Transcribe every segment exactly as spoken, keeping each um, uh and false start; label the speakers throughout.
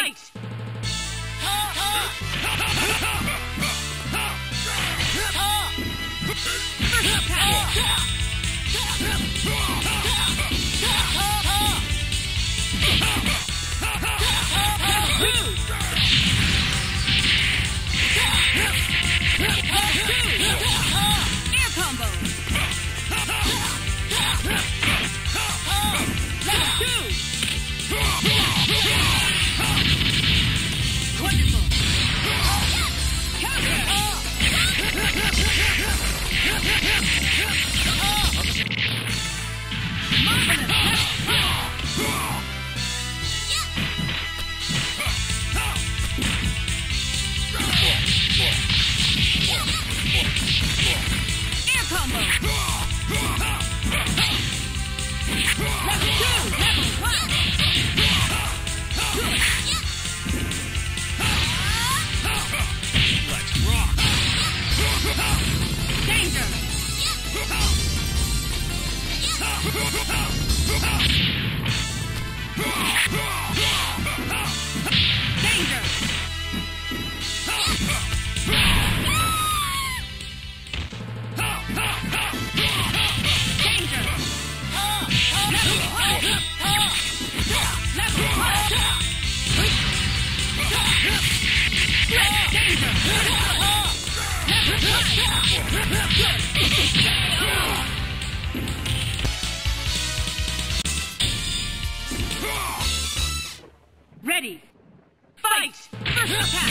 Speaker 1: Fight! Air combo! Level two! Wonderful! Counter! Air combo! Level two! Level one! Let's rock! Danger! Danger! Ready! Fight! First attack!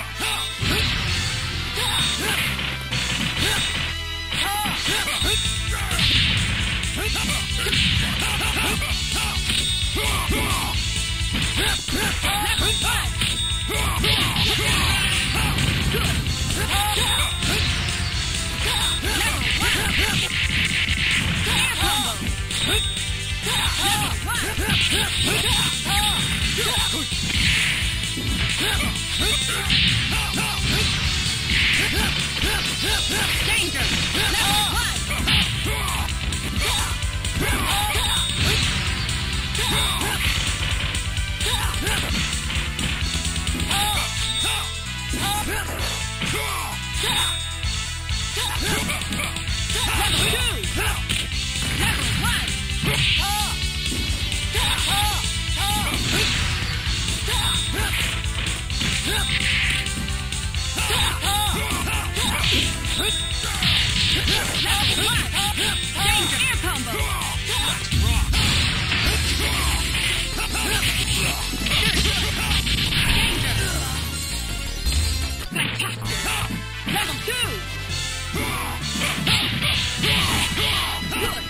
Speaker 1: Danger! Level one! Level two! Level one! Level one! Danger! Air combo! Let's rock! Danger! Level two! Good!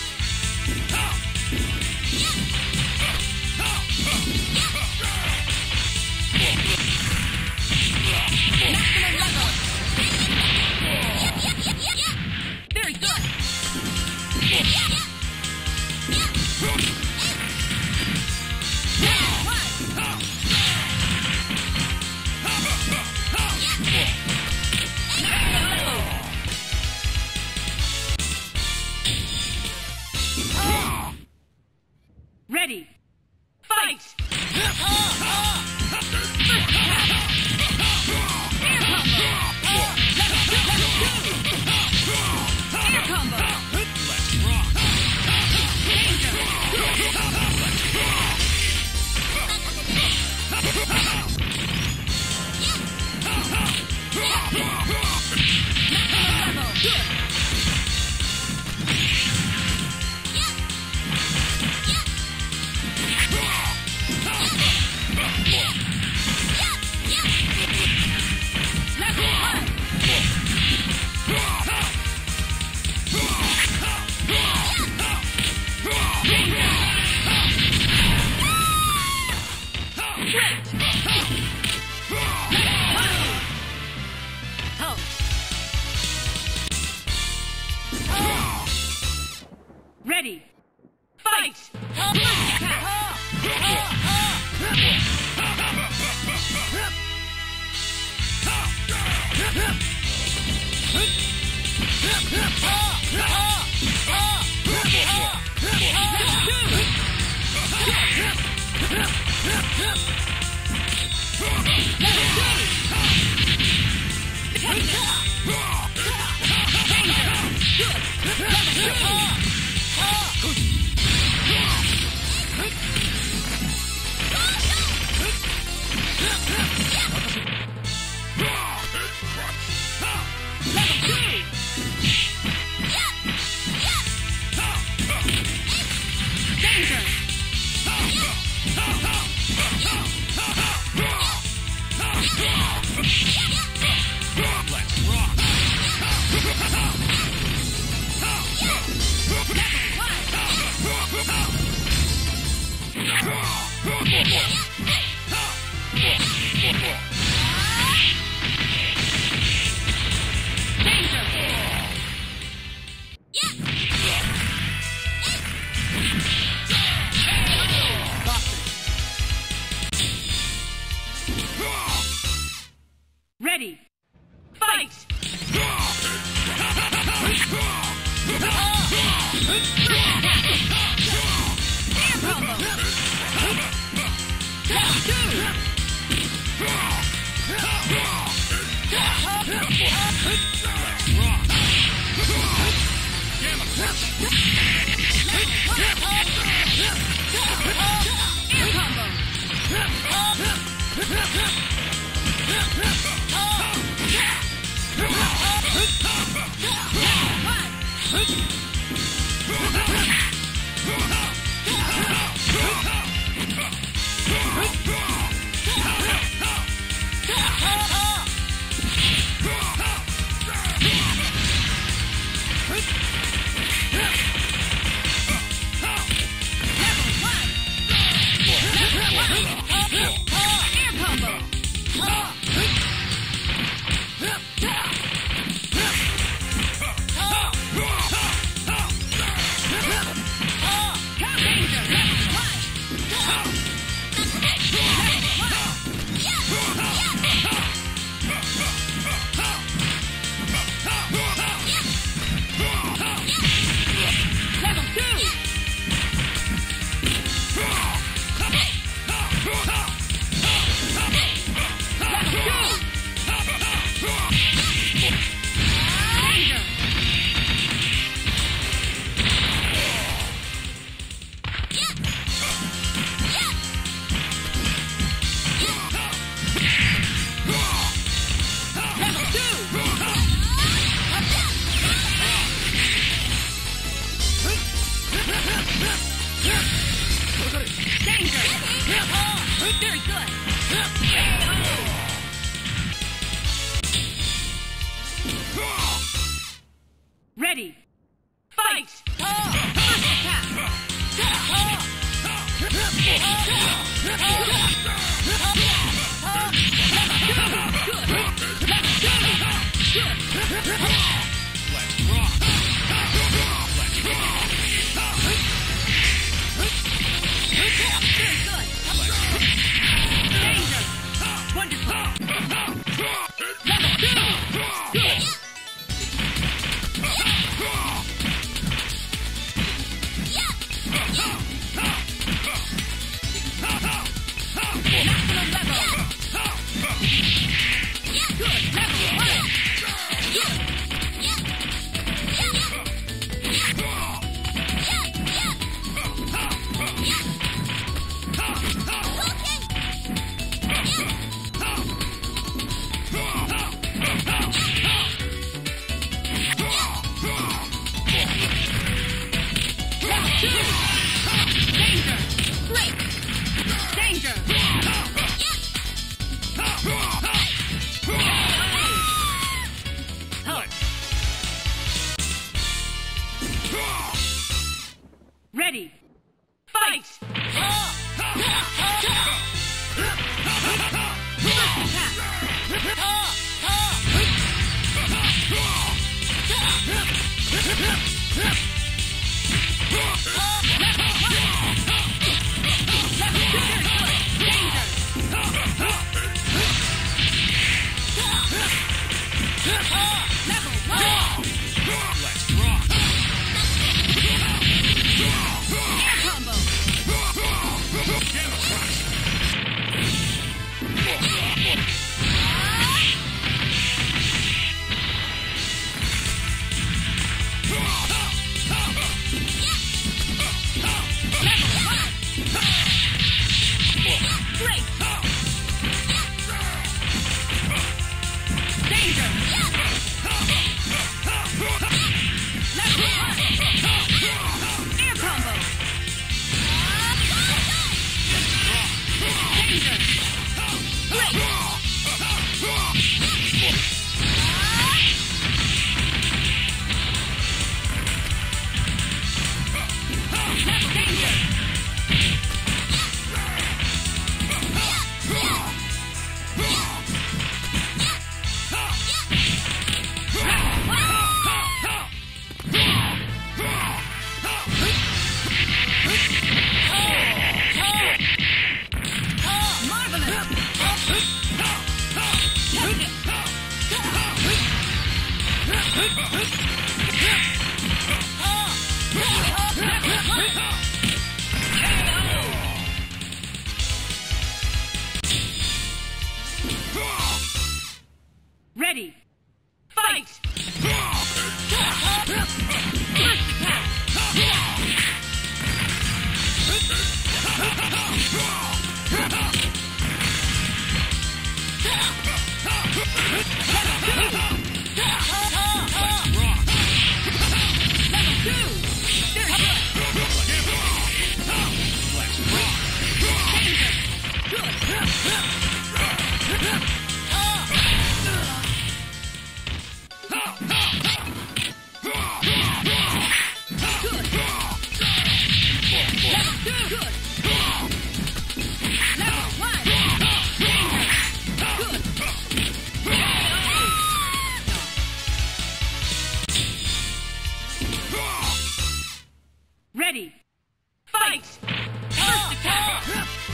Speaker 1: Maximum level! Very good! Level one! Ready! Fight! First attack! Air combo! Level two! Level two! Air combo! Let's rock! Danger! Maximum level! Good! Level one! Ready! Fight! Danger! Ready. Fight! Air combo! Ready. Fight! First attack!
Speaker 2: Let's rock! Let's rock!
Speaker 1: Very good! Danger! Wonderful! Level two! Good! Ready. Fight! Danger! Ready. Fight! First attack! Ready. Fight! First attack!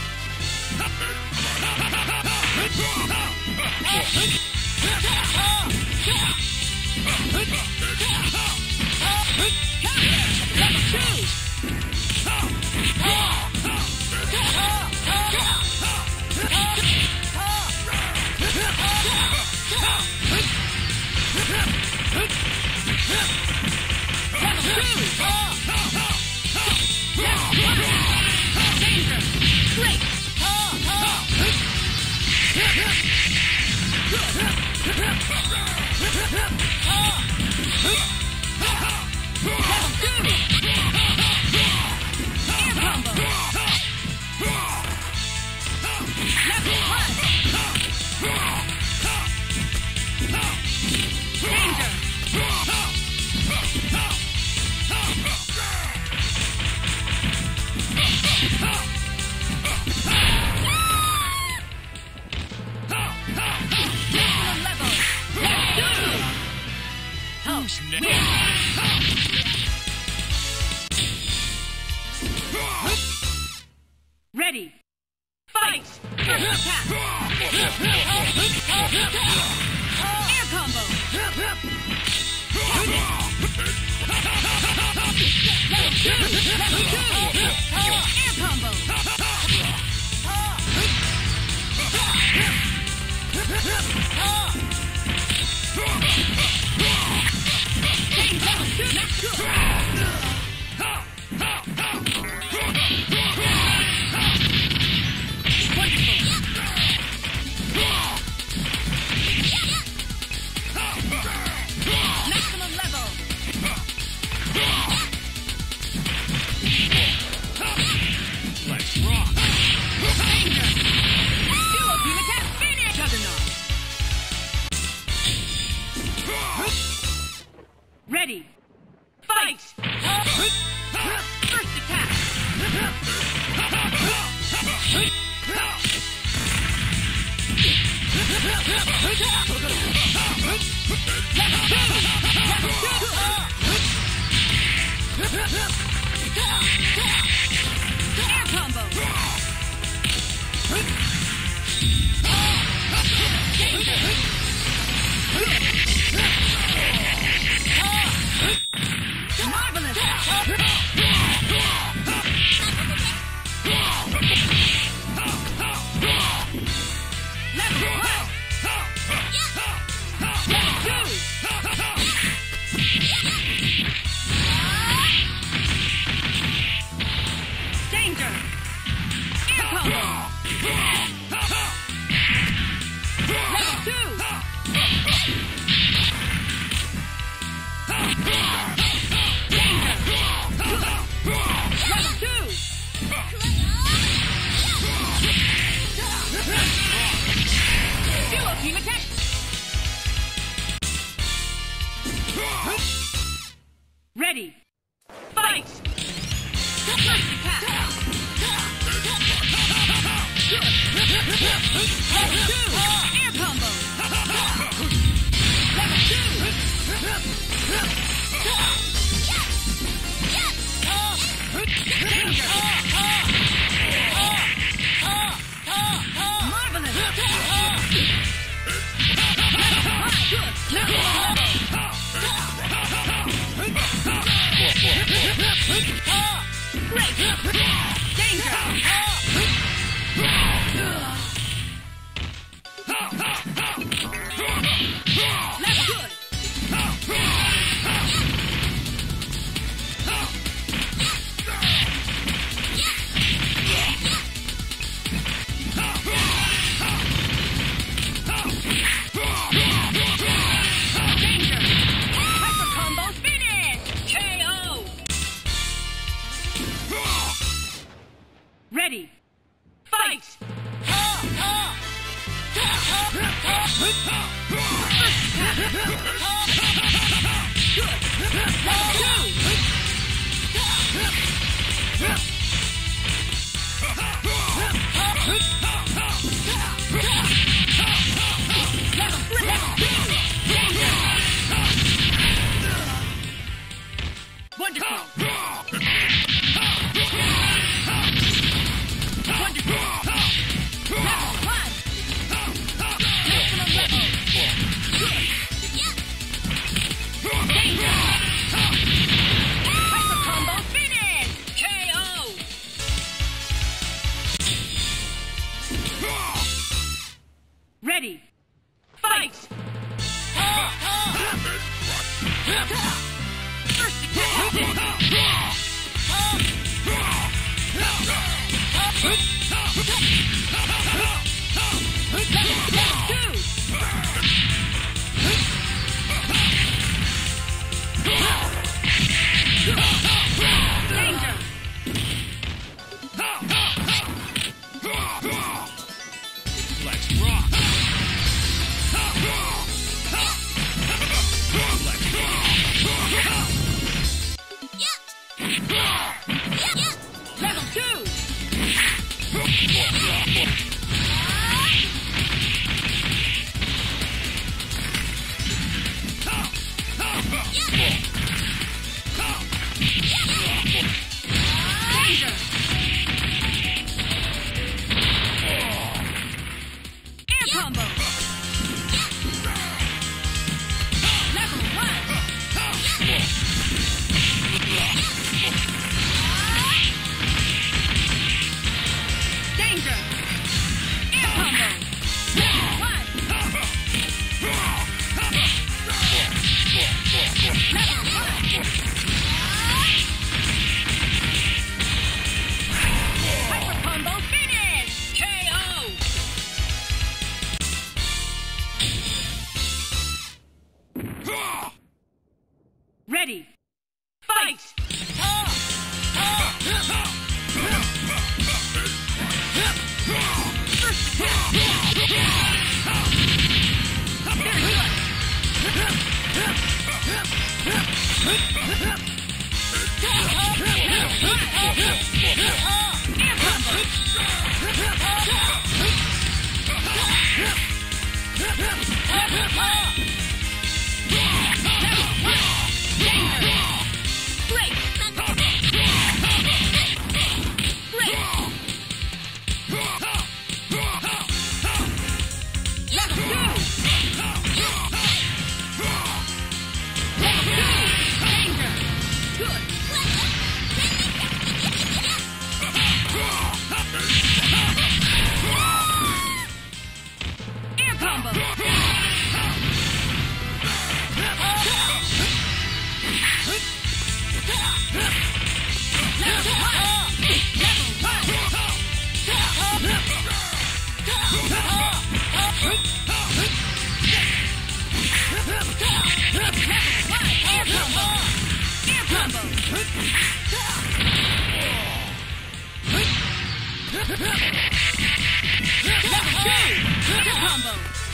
Speaker 1: Ready. Fight! First attack! Air combo! Level two! Level two! Air combo! Level two! That's good! Maximum level!
Speaker 2: Let's rock!
Speaker 1: Danger! Duo beam attack! Finish! Juggernaut! Ready! Fight! First attack! Air combo! Marvelous! Level one! Level two! Danger! Air combo! Level two! Danger! Level two! Duo beam attack! Ready! Fight! First attack! Level two! Air combo! Level two! Danger! Marvelous! Level one! Great! Danger! Ready. Fight! First attack! Danger!
Speaker 2: Let's rock.
Speaker 1: Level two! Danger! Air combo! Level one! Danger! Air combo! Level one! Level one! Hyper combo finish! K O! Ready! Fight! First Great! Great! Level two! Level two! Danger! Good! Air combo! Level one! Level Air combo! Air combo! Level two! Air combo!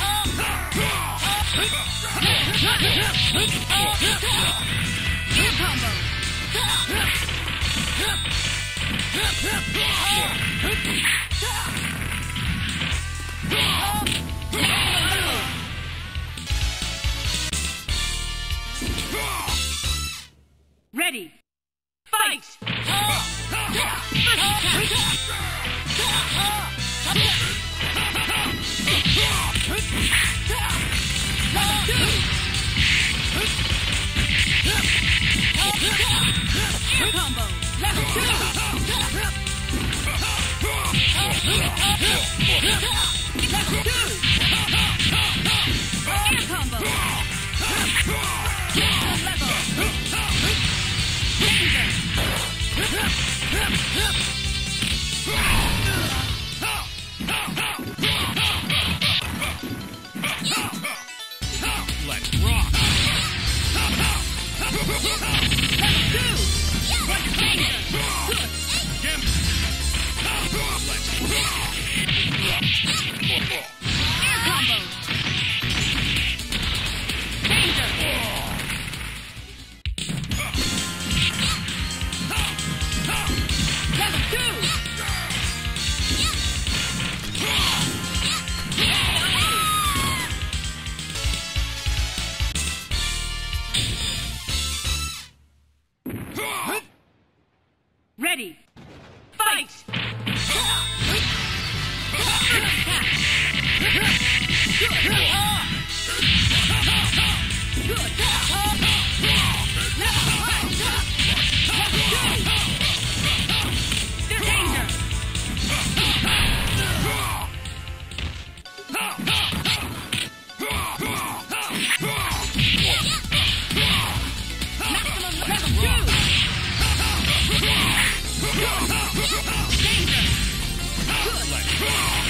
Speaker 1: Air combo! Ready! Fight! First Level two! Air combo! Level two! Level two! Air combo! Level! Danger!
Speaker 2: Let's rock.
Speaker 1: Level two! Danger! Good!
Speaker 2: Let's rock.
Speaker 1: Air combo! Danger! Level two! Ready! Fight! Danger!
Speaker 2: Ha!